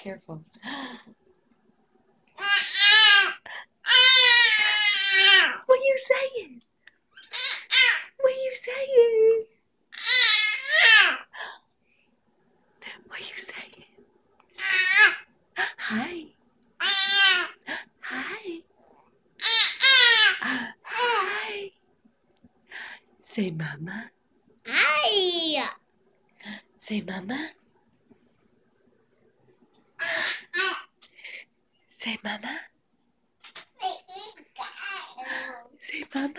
Careful. What are you saying? What are you saying? What are you saying? Hi. Hi. Hi. Say mama. Hi. Say mama. Say mama. Say mama.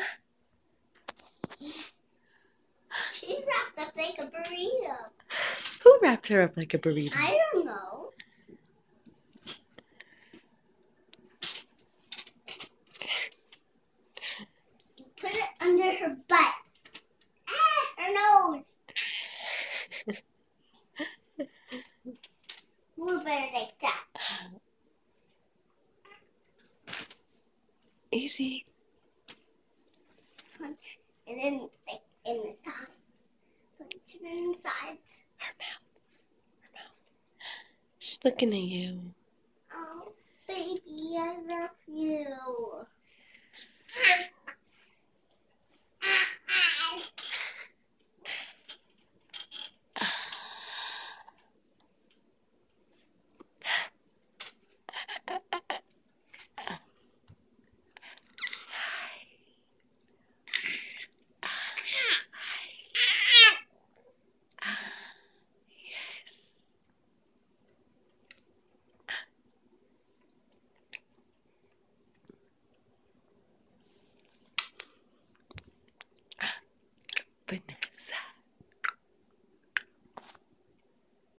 She wrapped up like a burrito. Who wrapped her up like a burrito? I don't know. You put it under her butt. Her nose. More better like that. Easy. Punch and then like in the sides. Punch it in the sides. Her mouth. Her mouth. She's looking at you. Oh, baby, I love you.